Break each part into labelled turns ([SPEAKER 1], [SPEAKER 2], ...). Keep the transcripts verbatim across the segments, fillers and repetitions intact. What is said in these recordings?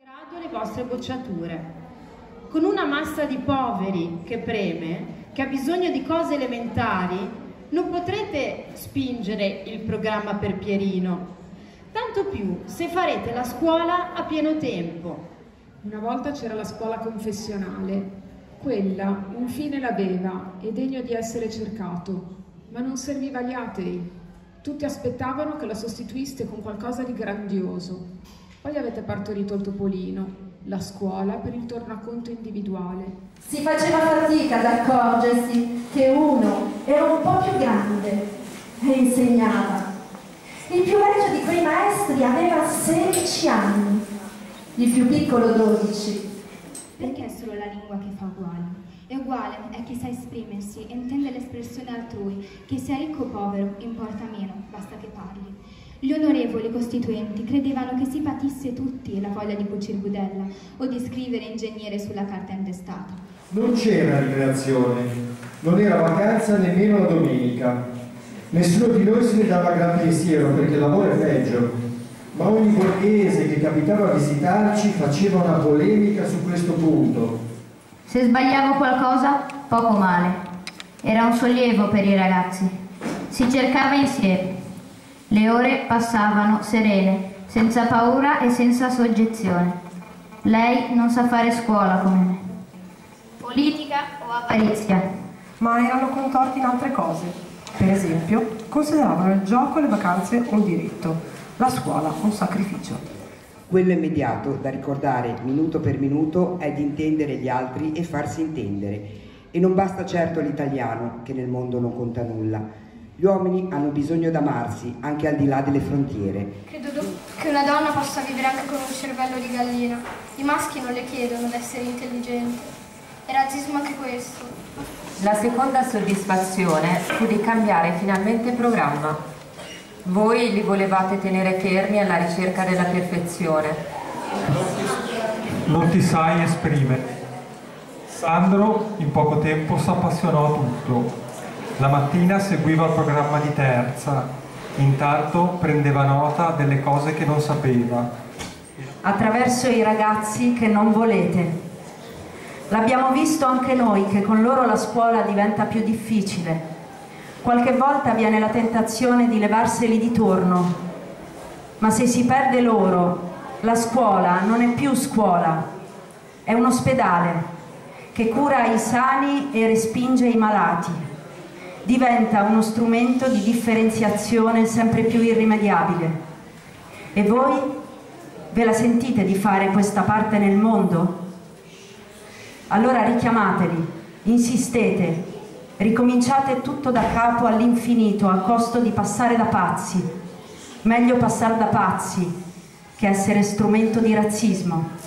[SPEAKER 1] Radio le vostre bocciature. Con una massa di poveri che preme, che ha bisogno di cose elementari, non potrete spingere il programma per Pierino. Tanto più se farete la scuola a pieno tempo.
[SPEAKER 2] Una volta c'era la scuola confessionale. Quella un fine l'aveva e degno di essere cercato, ma non serviva agli atei. Tutti aspettavano che la sostituiste con qualcosa di grandioso. Poi avete partorito il topolino, la scuola per il tornaconto individuale.
[SPEAKER 3] Si faceva fatica ad accorgersi che uno era un po' più grande e insegnava. Il più vecchio di quei maestri aveva sedici anni, il più piccolo dodici.
[SPEAKER 4] Perché è solo la lingua che fa uguale? E uguale è chi sa esprimersi e intende l'espressione altrui, che sia ricco o povero, importa meno, basta che parli. Gli onorevoli costituenti credevano che si patisse tutti la voglia di cucir budella o di scrivere ingegnere sulla carta intestata.
[SPEAKER 5] Non c'era ricreazione, non era vacanza nemmeno la domenica. Nessuno di noi se ne dava gran pensiero perché il lavoro è peggio. Ma ogni borghese che capitava a visitarci faceva una polemica su questo punto.
[SPEAKER 6] Se sbagliavo qualcosa, poco male. Era un sollievo per i ragazzi. Si cercava insieme. Le ore passavano serene, senza paura e senza soggezione. Lei non sa fare scuola come me. Politica o avarizia.
[SPEAKER 7] Ma erano contorti in altre cose. Per esempio, consideravano il gioco e le vacanze un diritto, la scuola un sacrificio.
[SPEAKER 8] Quello immediato da ricordare minuto per minuto è di intendere gli altri e farsi intendere. E non basta certo l'italiano, che nel mondo non conta nulla. Gli uomini hanno bisogno d'amarsi, anche al di là delle frontiere.
[SPEAKER 9] Credo che una donna possa vivere anche con un cervello di gallina. I maschi non le chiedono di essere intelligenti. È razzismo anche questo.
[SPEAKER 10] La seconda soddisfazione fu di cambiare finalmente programma. Voi li volevate tenere fermi alla ricerca della perfezione.
[SPEAKER 11] Non ti sai esprimere. Sandro in poco tempo s'appassionò a tutto. La mattina seguiva il programma di terza, intanto prendeva nota delle cose che non sapeva.
[SPEAKER 12] Attraverso i ragazzi che non volete. L'abbiamo visto anche noi che con loro la scuola diventa più difficile. Qualche volta viene la tentazione di levarseli di torno, ma se si perde loro, la scuola non è più scuola, è un ospedale che cura i sani e respinge i malati. Diventa uno strumento di differenziazione sempre più irrimediabile. E voi ve la sentite di fare questa parte nel mondo? Allora richiamateli, insistete, ricominciate tutto da capo all'infinito a costo di passare da pazzi. Meglio passare da pazzi che essere strumento di razzismo.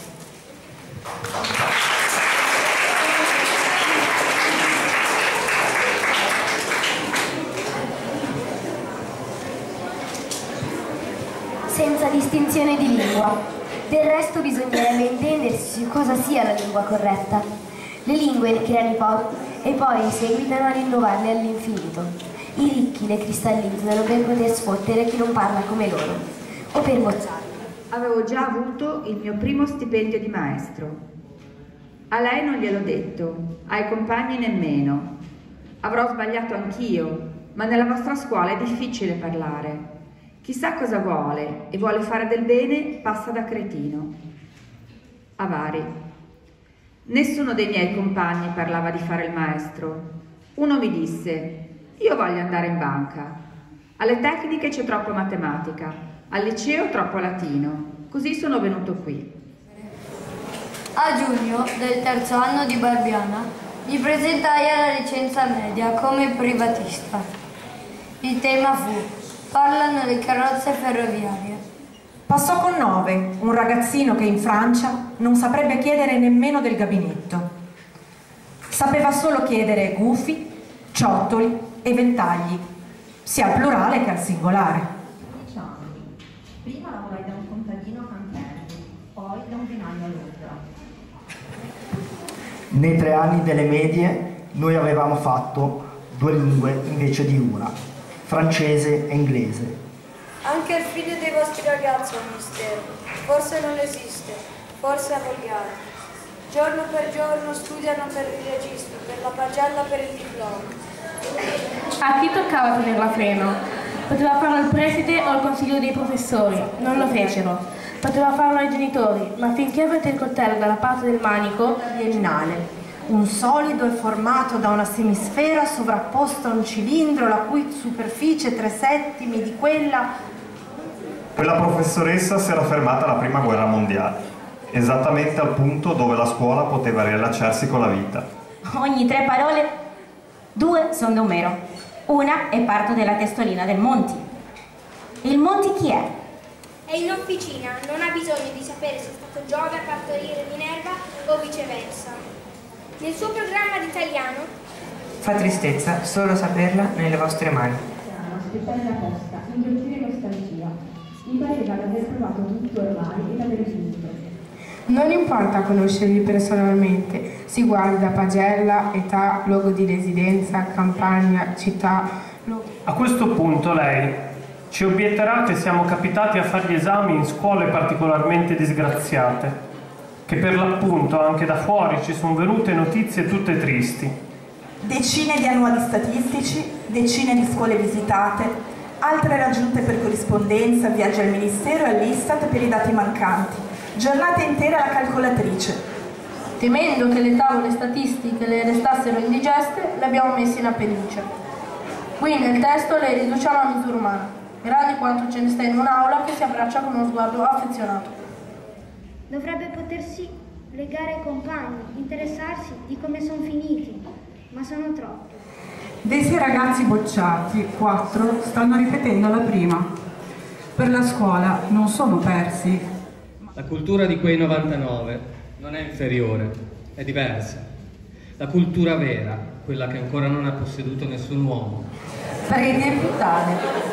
[SPEAKER 3] Senza distinzione di lingua. Del resto bisognerebbe intendersi su cosa sia la lingua corretta. Le lingue ne creano i popoli e poi seguitano a rinnovarle all'infinito. I ricchi le cristallizzano per poter sfottere chi non parla come loro, o per bocciarli.
[SPEAKER 13] Avevo già avuto il mio primo stipendio di maestro. A lei non gliel'ho detto, ai compagni nemmeno. Avrò sbagliato anch'io, ma nella vostra scuola è difficile parlare. Chissà cosa vuole e vuole fare del bene, passa da cretino. Avari. Nessuno dei miei compagni parlava di fare il maestro. Uno mi disse: io voglio andare in banca. Alle tecniche c'è troppo matematica, al liceo troppo latino. Così sono venuto qui.
[SPEAKER 14] A giugno del terzo anno di Barbiana mi presentai alla licenza media come privatista. Il tema fu: parlano le carrozze ferroviarie.
[SPEAKER 7] Passò con nove, un ragazzino che in Francia non saprebbe chiedere nemmeno del gabinetto. Sapeva solo chiedere gufi, ciottoli e ventagli, sia al plurale che al singolare.
[SPEAKER 15] Diciamo, prima lavorai da un contadino a Canterbury, poi da un vinaio a Londra.
[SPEAKER 16] Nei tre anni delle medie noi avevamo fatto due lingue invece di una, francese e inglese.
[SPEAKER 14] Anche il figlio dei vostri ragazzi è un mistero, forse non esiste,
[SPEAKER 17] forse è volgare. Giorno per giorno studiano per il registro, per la pagella, per il diploma.
[SPEAKER 18] A chi toccava tenere la freno? Poteva farlo il preside o il consiglio dei professori, non lo fecero. Poteva farlo ai genitori, ma finché avete il coltello dalla parte del manico...
[SPEAKER 19] Biennale. Un solido è formato da una semisfera sovrapposta a un cilindro, la cui superficie tre settimi di quella...
[SPEAKER 20] Quella professoressa si era fermata alla prima guerra mondiale, esattamente al punto dove la scuola poteva riallacciarsi con la vita.
[SPEAKER 21] Ogni tre parole, due sono d'Omero. Una è parto della testolina del Monti. Il Monti chi è?
[SPEAKER 9] È in officina, non ha bisogno di sapere se è stato Giove a partorire Minerva o viceversa. Nel suo programma di italiano
[SPEAKER 22] fa tristezza solo saperla nelle vostre mani.
[SPEAKER 23] Aspettare la posta, inghiottire nostalgia. Mi pareva di aver provato tutto ormai e di aver finito.
[SPEAKER 24] Non importa conoscerli personalmente, si guarda pagella, età, luogo di residenza, campagna, città.
[SPEAKER 25] A questo punto lei ci obietterà che siamo capitati a fare gli esami in scuole particolarmente disgraziate, che per l'appunto anche da fuori ci sono venute notizie tutte tristi.
[SPEAKER 26] Decine di annuali statistici, decine di scuole visitate, altre raggiunte per corrispondenza, viaggi al Ministero e all'Istat per i dati mancanti. Giornate intere alla calcolatrice.
[SPEAKER 18] Temendo che le tavole statistiche le restassero indigeste, le abbiamo messe in appendice. Qui nel testo le riduciamo a misura umana, gradi quanto ce ne sta in un'aula che si abbraccia con uno sguardo affezionato.
[SPEAKER 9] dovrebbe potersi legare ai compagni, interessarsi di come sono finiti, ma sono troppi.
[SPEAKER 27] Dei sei ragazzi bocciati, quattro stanno ripetendo la prima. Per la scuola non sono persi.
[SPEAKER 28] La cultura di quei novantanove non è inferiore, è diversa. La cultura vera, quella che ancora non ha posseduto nessun uomo.
[SPEAKER 7] Perché è più tale.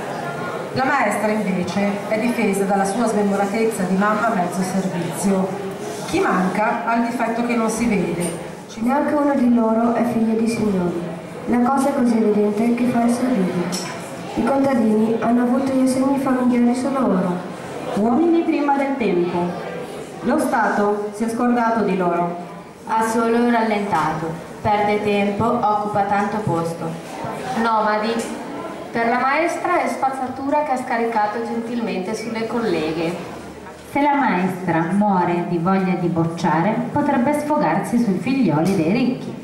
[SPEAKER 7] La maestra invece è difesa dalla sua smemoratezza di mamma a mezzo servizio. Chi manca ha il difetto che non si vede.
[SPEAKER 3] Neanche uno di loro è figlio di signori. La cosa è così evidente che fa essere ridere. I contadini hanno avuto gli assegni familiari solo ora.
[SPEAKER 6] Uomini prima del tempo. Lo Stato si è scordato di loro. Ha solo rallentato. Perde tempo, occupa tanto posto. Nomadi. Per la maestra è spazzatura che ha scaricato gentilmente sulle colleghe. Se la maestra muore di voglia di bocciare, potrebbe sfogarsi sui figlioli dei ricchi.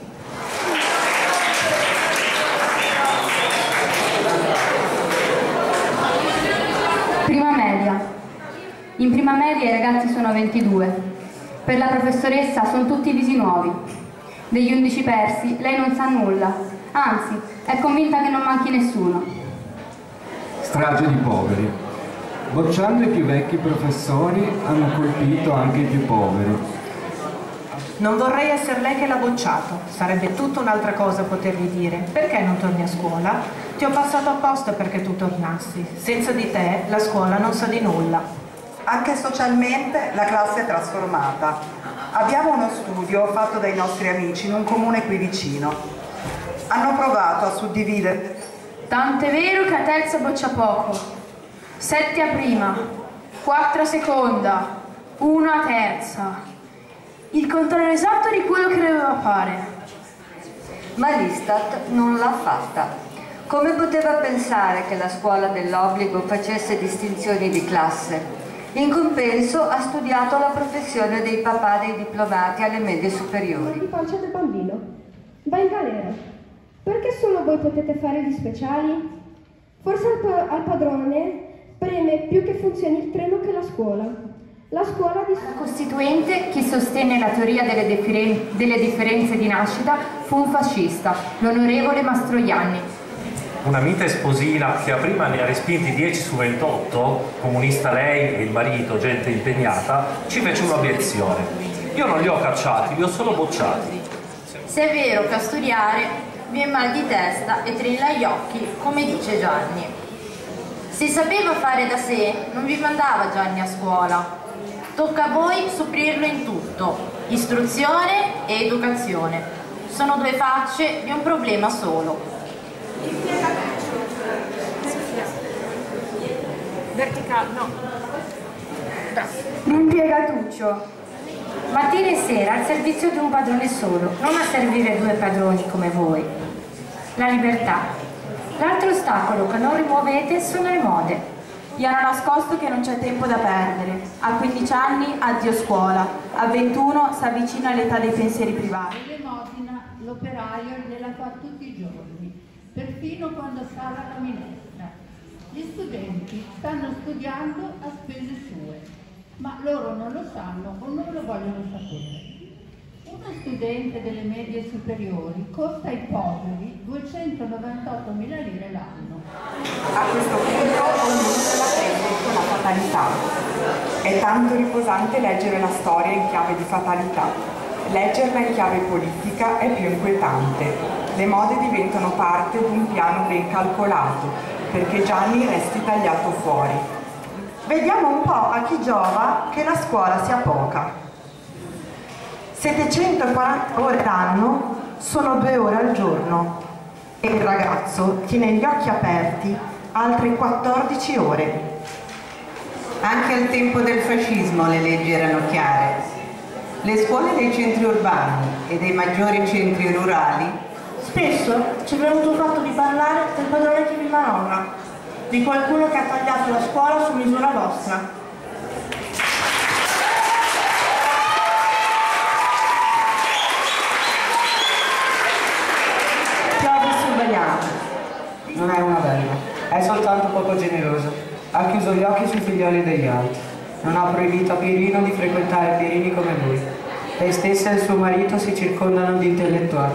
[SPEAKER 6] Prima media. In prima media i ragazzi sono ventidue. Per la professoressa sono tutti visi nuovi. Degli undici persi lei non sa nulla, anzi è convinta che non manchi nessuno.
[SPEAKER 29] Strage di poveri. Bocciando i più vecchi professori hanno colpito anche i più poveri.
[SPEAKER 7] Non vorrei essere lei che l'ha bocciato. Sarebbe tutta un'altra cosa potergli dire: perché non torni a scuola? Ti ho passato apposta perché tu tornassi. Senza di te la scuola non sa di nulla.
[SPEAKER 30] Anche socialmente la classe è trasformata. Abbiamo uno studio fatto dai nostri amici in un comune qui vicino. Hanno provato a suddividere.
[SPEAKER 18] Tant'è vero che a terza boccia poco, sette a prima, quattro a seconda, uno a terza. Il contrario esatto di quello che doveva fare.
[SPEAKER 31] Ma l'Istat non l'ha fatta. Come poteva pensare che la scuola dell'obbligo facesse distinzioni di classe? In compenso ha studiato la professione dei papà dei diplomati alle medie superiori.
[SPEAKER 9] Di pace del bambino. Va in galera. Perché solo voi potete fare gli speciali? Forse al, pa al padrone preme più che funzioni il treno che la scuola. La scuola di...
[SPEAKER 6] La Costituente, chi sostenne la teoria delle, delle differenze di nascita, fu un fascista, l'onorevole Mastroianni.
[SPEAKER 32] Una mite sposina che a prima ne ha respinti dieci su ventotto, comunista lei e il marito, gente impegnata, ci fece un'obiezione. Io non li ho cacciati, li ho solo bocciati.
[SPEAKER 6] Se è vero che a studiare viene mal di testa e trilla gli occhi, come dice Gianni. Se sapeva fare da sé, non vi mandava Gianni a scuola. Tocca a voi sopprirlo in tutto, istruzione e educazione. Sono due facce di un problema solo.
[SPEAKER 18] Verticale, no.
[SPEAKER 9] L'impiegatuccio.
[SPEAKER 1] Mattina e sera al servizio di un padrone solo, non a servire due padroni come voi. La libertà. L'altro ostacolo che non rimuovete sono le mode.
[SPEAKER 2] Vi hanno nascosto che non c'è tempo da perdere. A quindici anni addio scuola, a ventuno si avvicina all'età dei pensieri privati.
[SPEAKER 4] L'elemosina l'operaio gliela fa tutti i giorni, perfino quando scala la minestra. Gli studenti stanno studiando a spese sue, ma loro non lo sanno o non lo vogliono sapere. Uno studente delle medie superiori costa ai poveri duecentonovantottomila lire l'anno.
[SPEAKER 30] A questo punto ognuno se la prende con la fatalità. È tanto riposante leggere la storia in chiave di fatalità. Leggerla in chiave politica è più inquietante. Le mode diventano parte di un piano ben calcolato, perché Gianni resti tagliato fuori.
[SPEAKER 26] Vediamo un po' a chi giova che la scuola sia poca. settecentoquaranta ore l'anno sono due ore al giorno e il ragazzo tiene gli occhi aperti altre quattordici ore.
[SPEAKER 5] Anche al tempo del fascismo le leggi erano chiare. Le scuole dei centri urbani e dei maggiori centri rurali.
[SPEAKER 2] Spesso ci è venuto il fatto di parlare del padrone che vi manovra, di qualcuno che ha tagliato la scuola su misura vostra.
[SPEAKER 8] Non è una bella, è soltanto poco generoso. Ha chiuso gli occhi sui figlioli degli altri. Non ha proibito a Pierino di frequentare Pierini come lui. Lei stessa e il suo marito si circondano di intellettuali.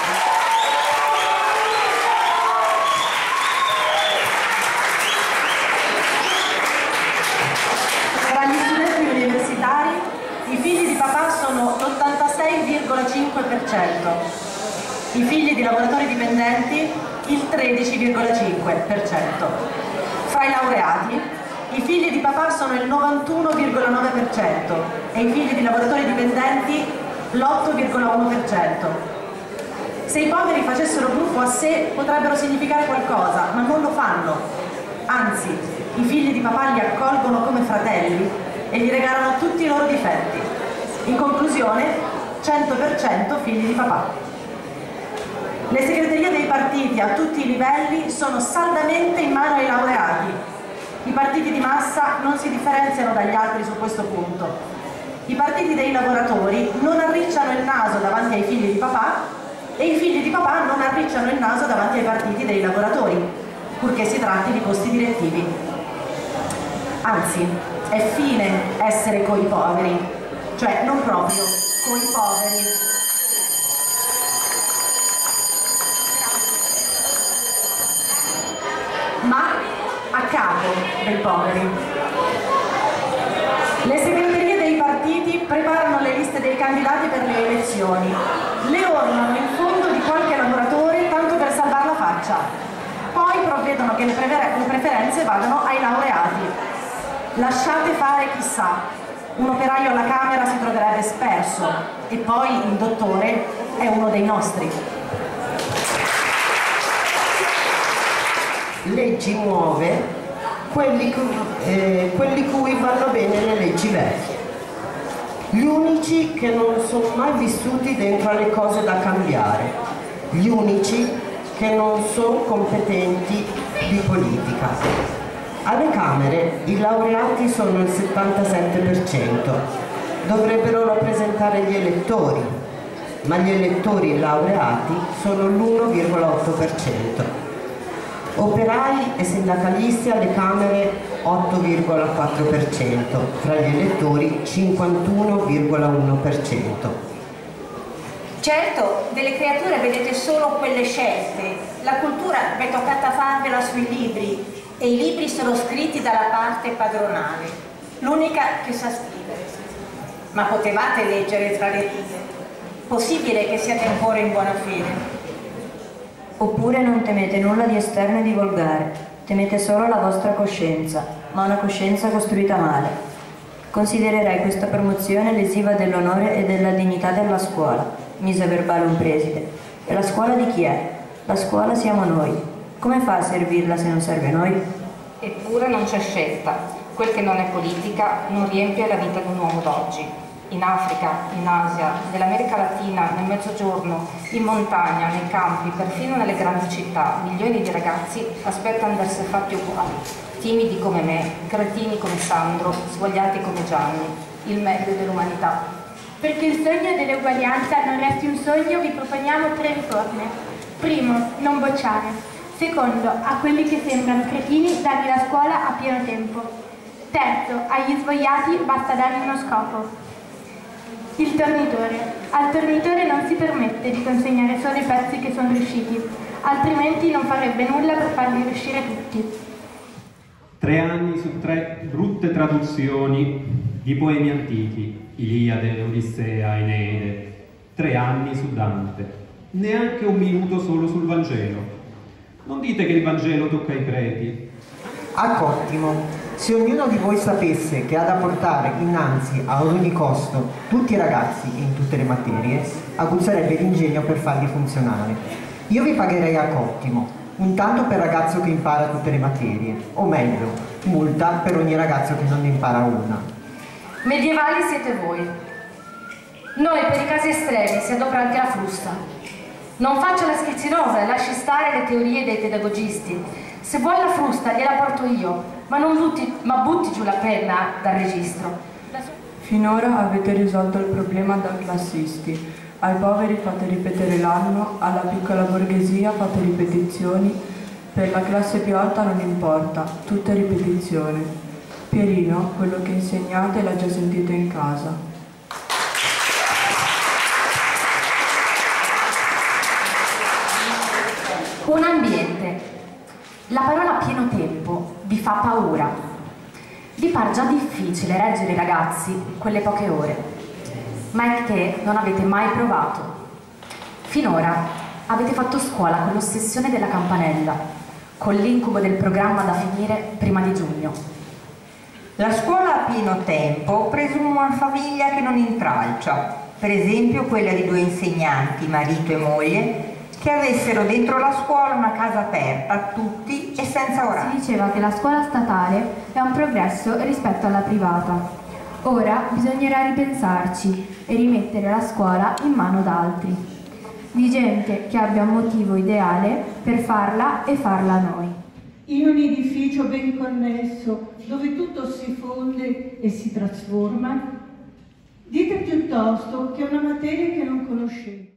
[SPEAKER 2] Tra gli studenti universitari i figli di papà sono l'ottantasei virgola cinque per cento, i figli di lavoratori dipendenti il tredici virgola cinque per cento. Fra i laureati, i figli di papà sono il novantuno virgola nove per cento e i figli di lavoratori dipendenti l'otto virgola uno per cento. Se i poveri facessero gruppo a sé potrebbero significare qualcosa, ma non lo fanno. Anzi, i figli di papà li accolgono come fratelli e gli regalano tutti i loro difetti. In conclusione, cento per cento figli di papà. Le segreterie dei partiti a tutti i livelli sono saldamente in mano ai laureati. I partiti di massa non si differenziano dagli altri su questo punto. I partiti dei lavoratori non arricciano il naso davanti ai figli di papà e i figli di papà non arricciano il naso davanti ai partiti dei lavoratori, purché si tratti di posti direttivi. Anzi, è fine essere coi poveri, cioè non proprio coi poveri. Ma a capo dei poveri. Le segreterie dei partiti preparano le liste dei candidati per le elezioni, le ornano in fondo di qualche lavoratore tanto per salvare la faccia, poi provvedono che le, prefer- le preferenze vadano ai laureati. Lasciate fare chissà, un operaio alla Camera si troverebbe sperso e poi il dottore è uno dei nostri.
[SPEAKER 10] Leggi nuove, quelli, cu- eh, quelli cui vanno bene le leggi vecchie. Gli unici che non sono mai vissuti dentro alle cose da cambiare. Gli unici che non sono competenti di politica. Alle Camere i laureati sono il settantasette per cento. Dovrebbero rappresentare gli elettori, ma gli elettori e i laureati sono l'uno virgola otto per cento. Operai e sindacalisti alle Camere otto virgola quattro per cento, tra gli elettori cinquantuno virgola uno per cento.
[SPEAKER 21] Certo, delle creature vedete solo quelle scelte, la cultura vi è toccata farvela sui libri e i libri sono scritti dalla parte padronale, l'unica che sa scrivere. Ma potevate leggere tra le righe? Possibile che siate ancora in buona fede?
[SPEAKER 11] Oppure non temete nulla di esterno e di volgare, temete solo la vostra coscienza, ma una coscienza costruita male. Considererei questa promozione lesiva dell'onore e della dignità della scuola, mise a verbale un preside. E la scuola di chi è? La scuola siamo noi. Come fa a servirla se non serve a noi?
[SPEAKER 12] Eppure non c'è scelta. Quel che non è politica non riempie la vita di un uomo d'oggi. In Africa, in Asia, nell'America Latina, nel Mezzogiorno, in montagna, nei campi, perfino nelle grandi città, milioni di ragazzi aspettano di essere fatti uguali, timidi come me, cretini come Sandro, svogliati come Gianni, il meglio dell'umanità.
[SPEAKER 13] Perché il sogno dell'uguaglianza non resti un sogno, vi proponiamo tre riforme. Primo, non bocciare. Secondo, a quelli che sembrano cretini dargli la scuola a pieno tempo. Terzo, agli svogliati basta dargli uno scopo. Il tornitore. Al tornitore non si permette di consegnare solo i pezzi che sono riusciti, altrimenti non farebbe nulla per farli riuscire tutti.
[SPEAKER 14] Tre anni su tre brutte traduzioni di poemi antichi, Iliade, Odissea, Eneide. Tre anni su Dante. Neanche un minuto solo sul Vangelo. Non dite che il Vangelo tocca i preti.
[SPEAKER 15] A Cottimo. Se ognuno di voi sapesse che ha da portare innanzi a ogni costo tutti i ragazzi in tutte le materie, aguzzerebbe l'ingegno per farli funzionare. Io vi pagherei a cottimo, un tanto per ragazzo che impara tutte le materie, o meglio, multa per ogni ragazzo che non ne impara una.
[SPEAKER 16] Medievali siete voi. Noi per i casi estremi si adopera anche la frusta. Non faccia la schizzinosa e lasci stare le teorie dei pedagogisti. Se vuoi la frusta gliela porto io, ma non butti, ma butti giù la penna dal registro.
[SPEAKER 17] Finora avete risolto il problema da classisti. Ai poveri fate ripetere l'anno, alla piccola borghesia fate ripetizioni, per la classe più alta non importa, tutte ripetizioni. Pierino, quello che insegnate l'ha già sentito in casa.
[SPEAKER 16] Un ambiente. La parola pieno tempo vi fa paura. Vi par già difficile reggere i ragazzi quelle poche ore, ma è che non avete mai provato. Finora avete fatto scuola con l'ossessione della campanella, con l'incubo del programma da finire prima di giugno.
[SPEAKER 19] La scuola a pieno tempo presume una famiglia che non intralcia, per esempio quella di due insegnanti, marito e moglie, che avessero dentro la scuola una casa aperta a tutti e senza orari.
[SPEAKER 3] Si diceva che la scuola statale è un progresso rispetto alla privata. Ora bisognerà ripensarci e rimettere la scuola in mano d'altri, di gente che abbia un motivo ideale per farla e farla noi.
[SPEAKER 20] In un edificio ben connesso, dove tutto si fonde e si trasforma, dite piuttosto che è una materia che non conoscete.